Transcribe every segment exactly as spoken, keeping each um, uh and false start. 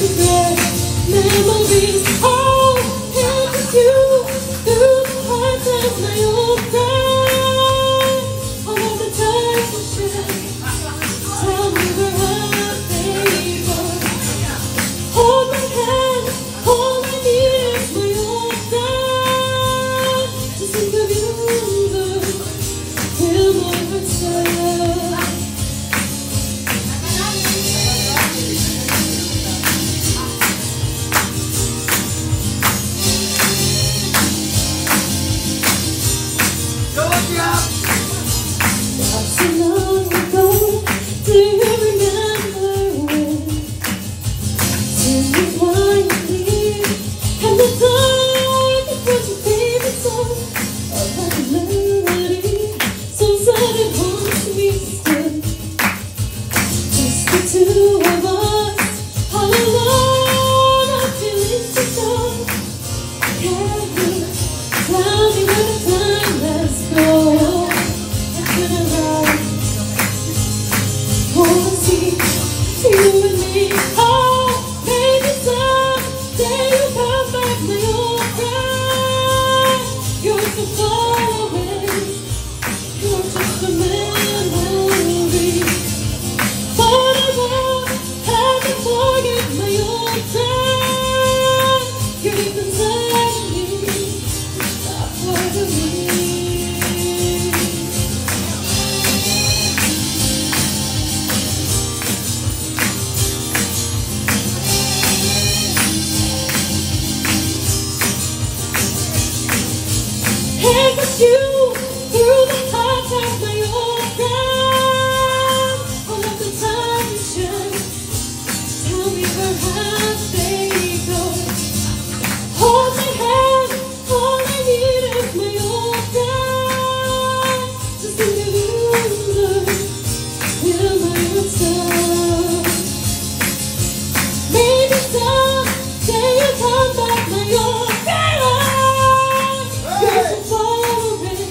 You're so far away.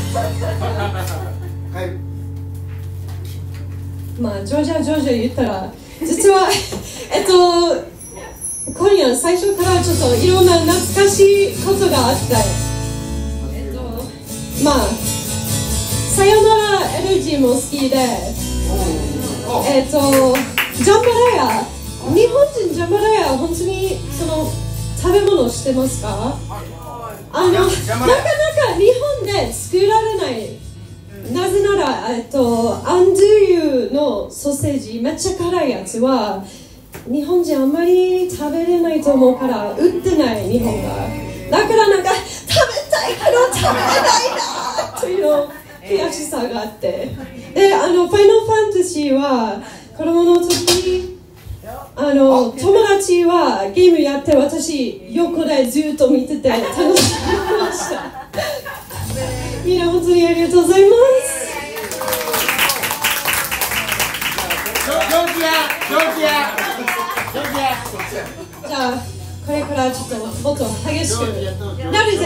まあジョージアジョージア言ったら実はえっと今夜最初からちょっといろんな懐かしいことがあってえっとまあさよならエレジーも好きでえっとジャンバラヤ日本人ジャンバラヤ本当にその食べ物してますか？あのなかなか日本で作られないなぜなら、えっと、アンドゥユのソーセージめっちゃ辛いやつは日本人あんまり食べれないと思うから売ってない日本がだからなんか食べたいけど食べれないなというの悔しさがあってであのファイナルファンタジーは子供の時あの友達はゲームやって私横でずっと見てて楽しみましたみんな本当にありがとうございますジョージアジョージアジョージアじゃあこれからちょっともっと激しくなるぜ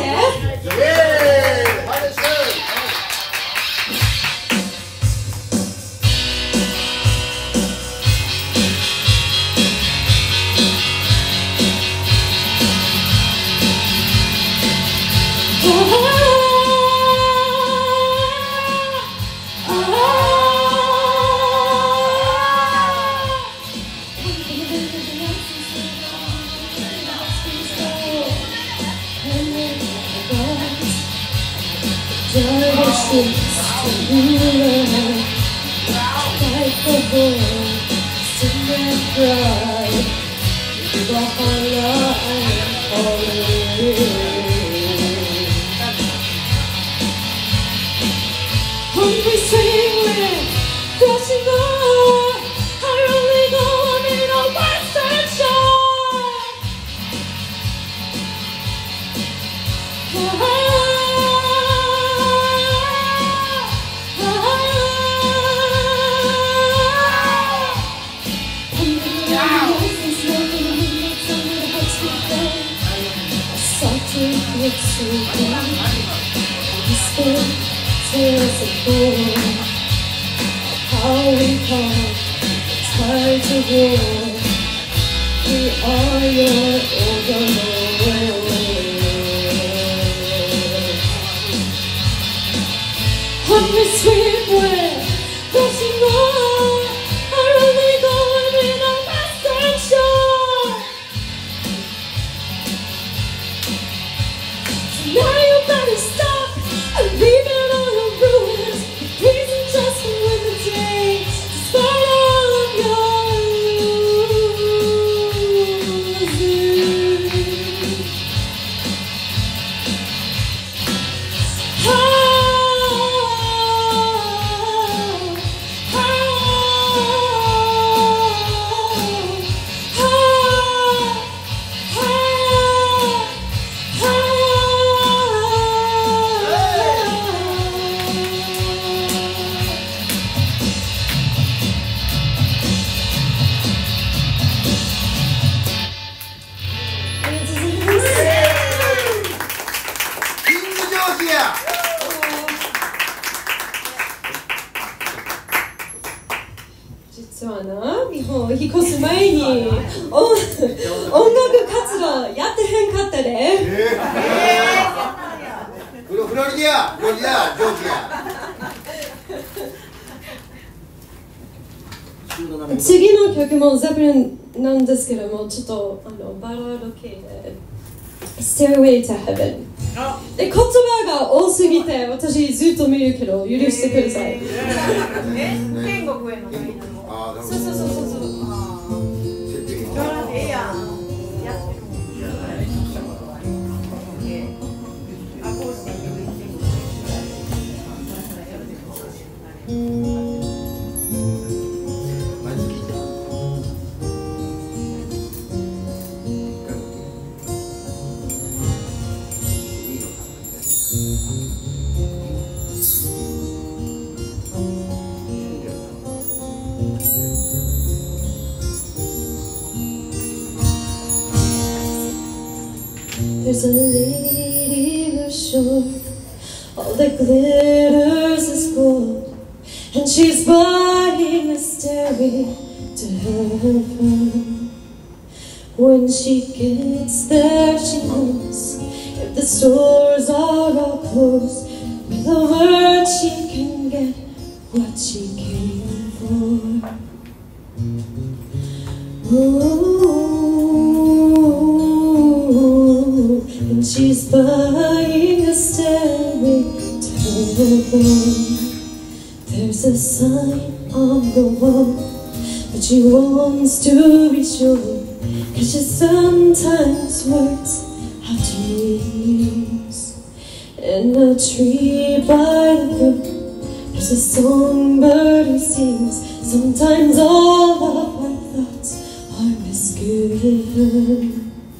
実はな、日本引っ越す前に音楽活動やってへんかったで、えーえー、フロリダ、フロリダ、ジョージア次の曲もゼブリンなんですけどもちょっとあのバラード系で Stairway to Heaven で言葉が多すぎて私ずっと見るけど許してください、えー、天国への旅なのそうそうそうそうそうええやんThere's a lady who's sure all that glitters is gold, and she's buying a stairway to heaven. When she gets there, she knows if the stores are all closed, with a word she can get what she came for. Ooh, and she's buying a stairway to heaven. There's a sign on the wall, but she wants to be sure, 'cause she sometimes works out dreams. In a tree by the brook, there's a songbird who sings. Sometimes all of our thoughts are misgiven.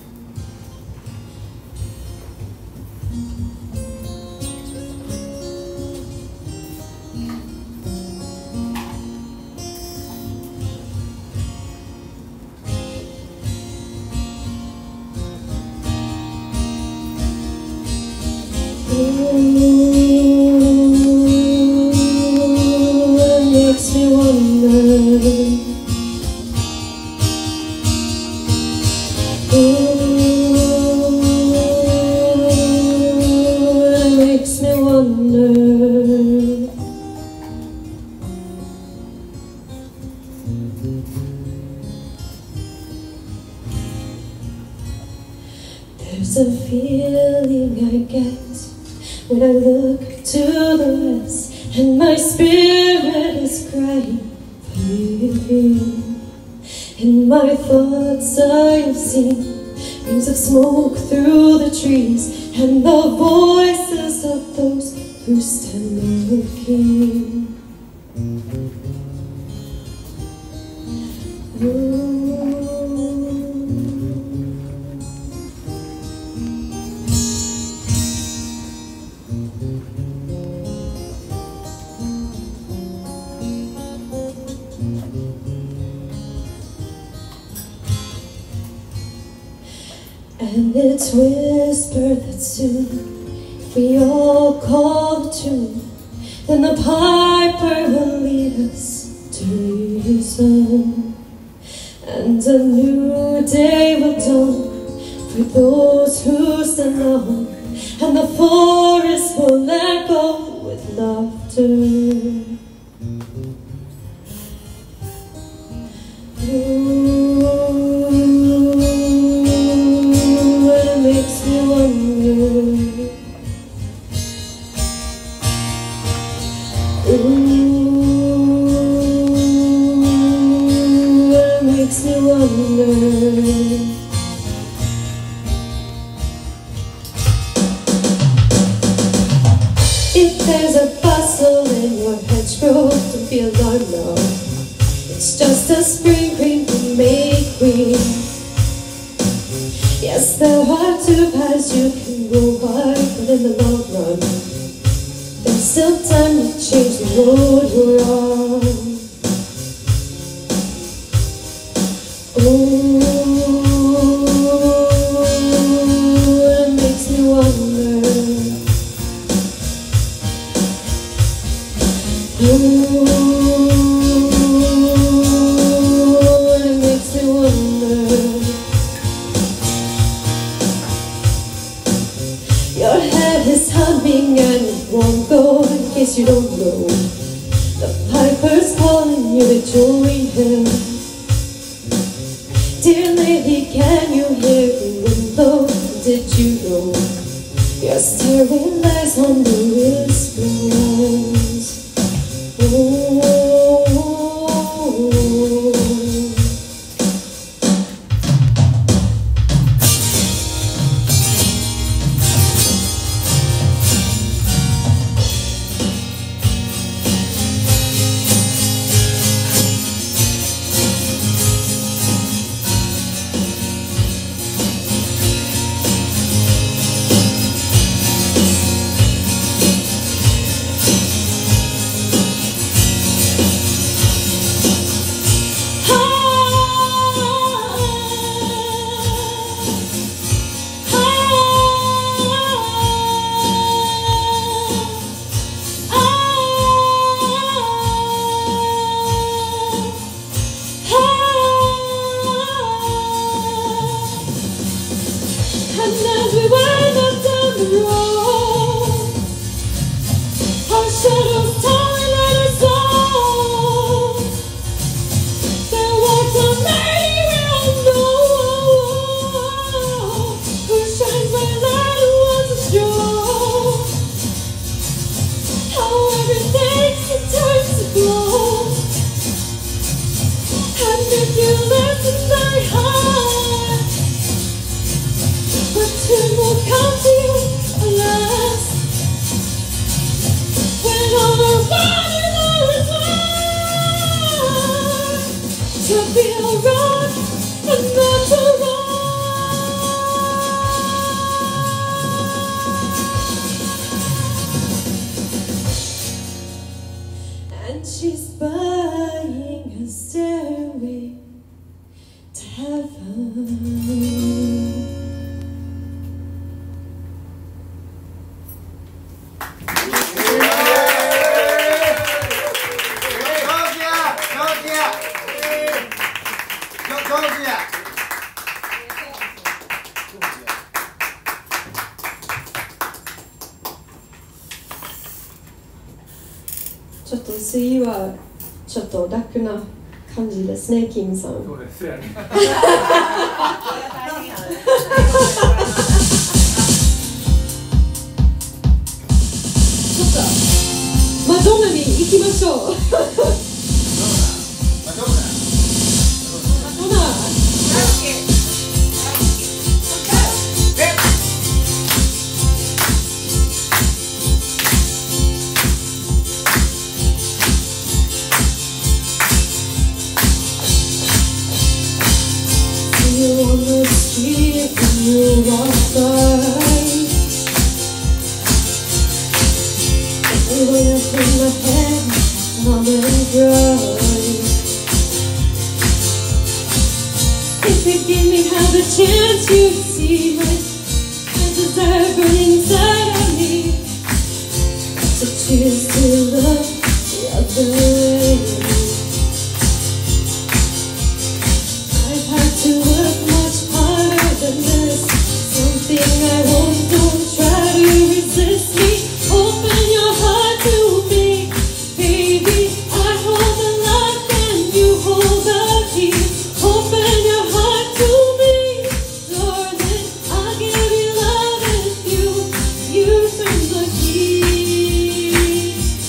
Ooh, it makes me wonder. Ooh, it makes me wonder. There's a feeling I get when I look to the west, and my spirit is crying for living. In my thoughts I have seen rings of smoke through the trees, and the voices of those who stand looking. Ooh. And it's whispered that soon, if we all call the tune, then the piper will lead us to reason, and a new day will dawn for those who stand on, and the forest will echo with laughter. Ooh. Ooh, it makes me wonder. If there's a bustle in your hedgerow, don't be alarmed now. It's just a spring green to make green. Yes, there are two paths you can go by, but in the long run, there's still time to change the road you're on. Ooh, it makes me wonder. Ooh, it makes me wonder. Your head is humming and it won't go, in case you don't know. The piper's calling you to join him. Dear lady, can you hear the wind blow? Did you know your stairway lies on the whispering lands? Oh, will run and not to run. And she's buying a stairway to heaven.ちょっと次はちょっと楽な感じですね、キムさん。そうですよね。ちょっとマドンナに行きましょう。マドンナ。マドンナ。On the street when you walk by, and when I turn my head, I'm in cry. If you give me half a chance, you'd see my desire burning inside of me. So choose to look the other way. To work much harder than this. Something I won't, don't try to resist me. Open your heart to me, baby. I hold the lock and you hold the key. Open your heart to me, darling. I'll give you love if you, you turn the key.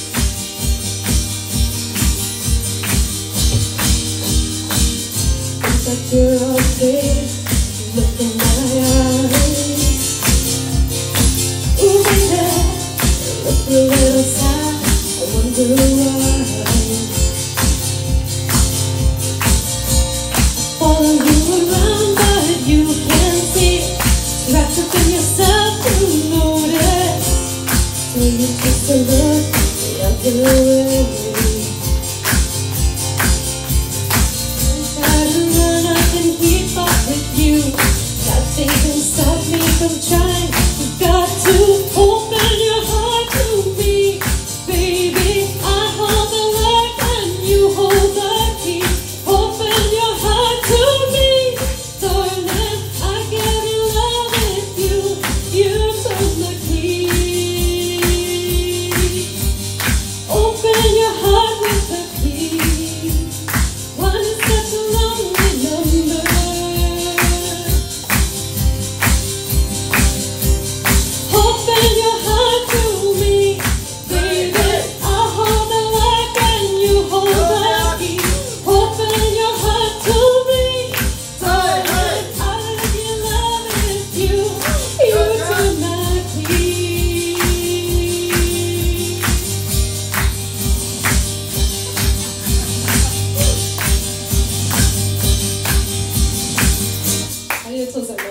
That you're all there, look in my eyes. Ooh, baby, look a little sad, I wonder why. Follow you around, but you can't see it. Wrapped up in yourself to notice. So you just a look the other way. Keep up with you. Nothing can stop me from trying. You've got to open your heart to me, baby. I hold the lock and you hold the key. Open your heart to me, darling. I give you love if you, you turn the key. Open your heart with the key. One is such a lonely number. Open your heart to me, baby. I hold the lock and you hold the key. Open your heart to me, darling. I give you love if you, you turn the key. ありがとうございます。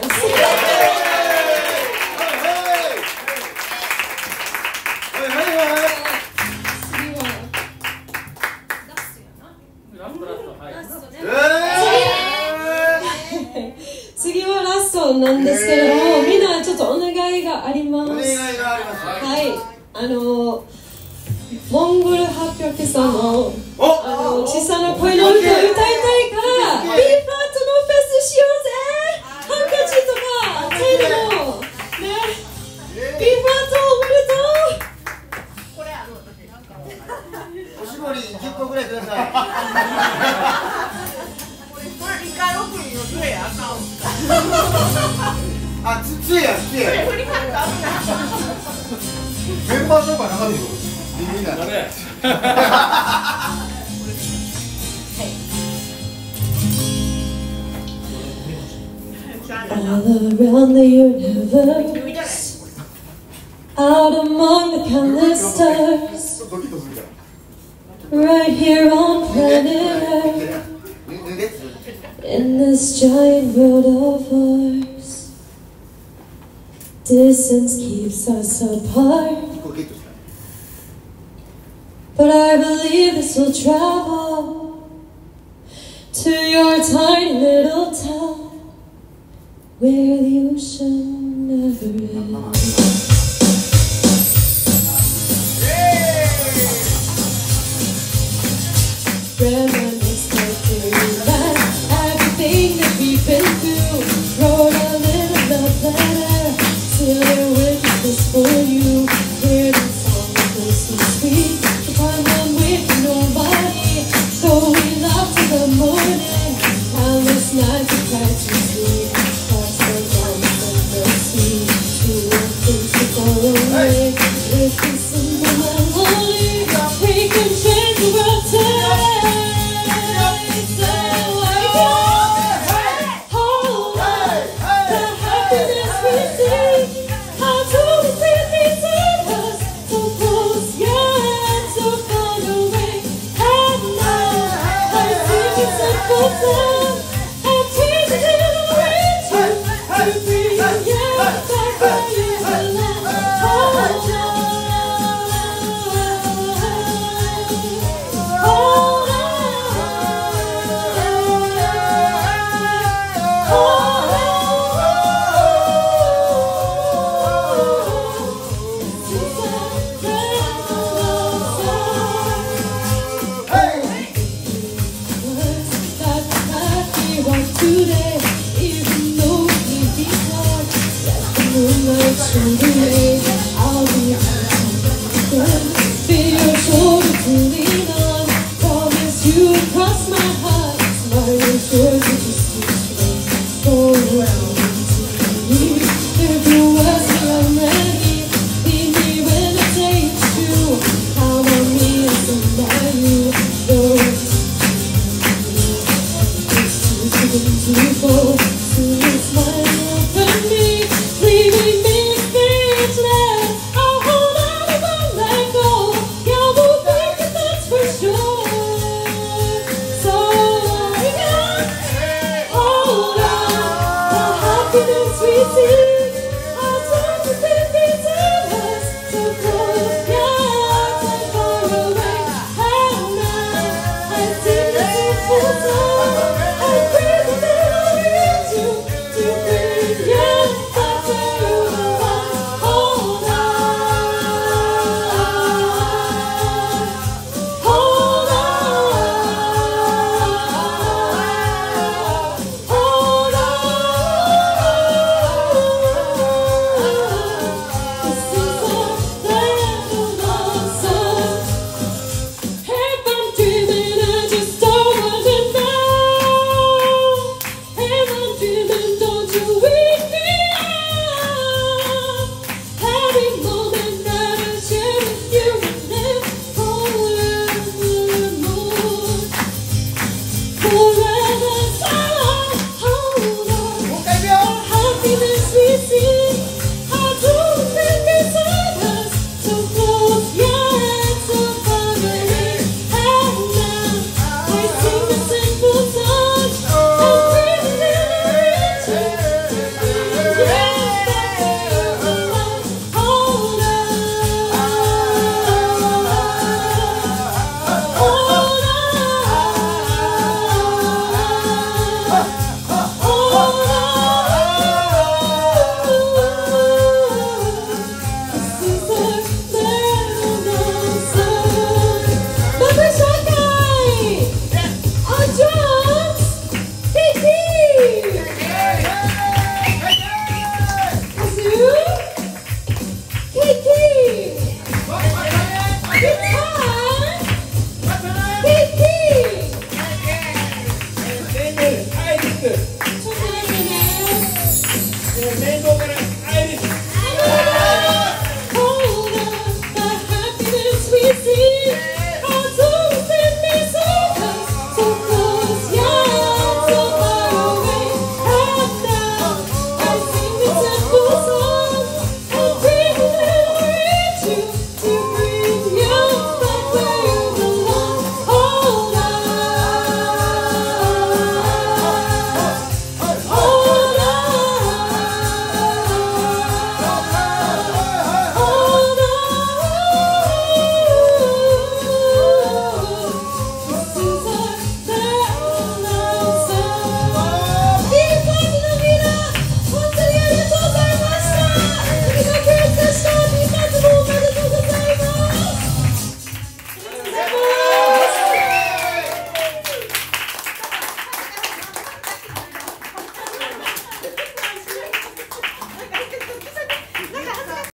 次はラストなんですけれども、みんなちょっとお願いがあります。お願いがあります。はい、あのモンゴル発表家さんのあの小さな声の歌を歌いたいから、ビーフラットのフェスしようぜ。ハンカチとか手でもね、ビーフラットおめでとう。これあのおしぼりじゅっこぐらいください。これにかい奥にの杖やあかん。あ、つつやつや。振り返った危ない。メンバー紹介なかったよ。みんなね。All around the universe, out among the countless stars, right here on planet Earth, In this giant world of ours, distance keeps us apart. But I believe this will travel to your tiny little town where the ocean never ends. Reminisce back everything that we've been through. Wrote a little love letter, still there with this for you. Hear the song goes so sweet. The time I'm with nobody, so we love till the morning. Countless nights we try to sleep. Past the dawn and the sea. Two things to go away. With this simple melody, we can change the world today. Today, even though it be hard, let the moonlight show the way. I'll be good. Be your shoulder to lean on. Promise you across my heart. Smile yours to just explain. Go around to me. If you ask me, I'm ready. Leave me when I say it's true. How about me and somebody you? Though to go, soon as my love and me, leaving me speechless. I'll hold on if I let go. Yeah, we'll make it, that's for sure. So I can hold on, the happiness we see. Our time is in between us, so close, yeah, so far away. And now I see the simple song. Kiki! Guitar!